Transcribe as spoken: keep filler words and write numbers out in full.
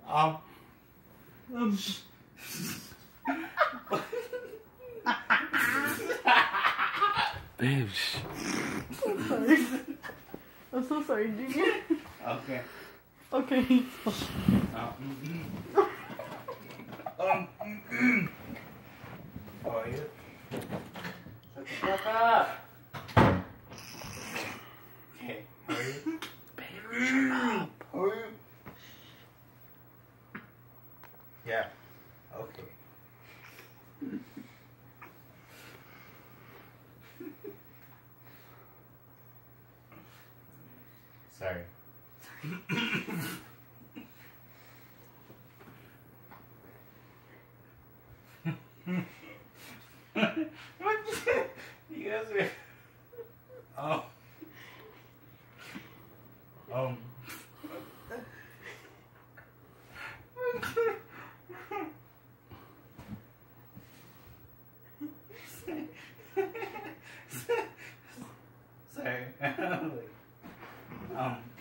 Um. Um. Babe. I'm sorry. I'm so sorry, Junior. Okay. Okay. Um. Um. How are you? Shut the fuck up. Okay. How are you? Babe, shut up. How are you? Yeah. Okay. Sorry. You guys are. Oh. Um. Sorry. Um.